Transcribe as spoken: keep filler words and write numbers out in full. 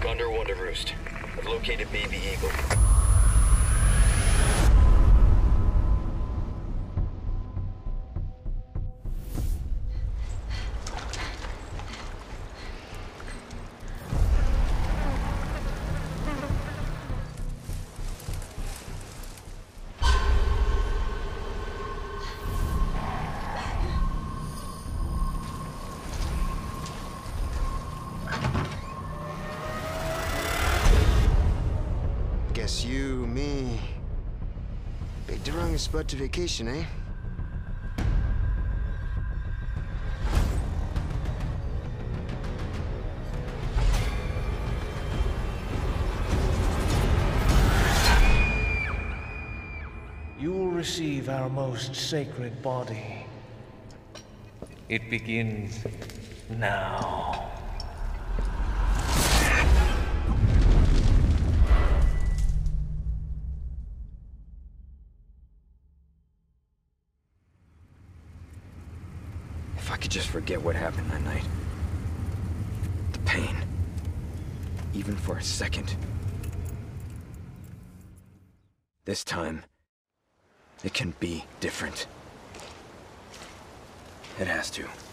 Condor one to Roost. I've located Baby Eagle. Guess you, me, picked the wrong spot to vacation, eh? You will receive our most sacred body. It begins now. If I could just forget what happened that night. The pain. Even for a second. This time, it can be different. It has to.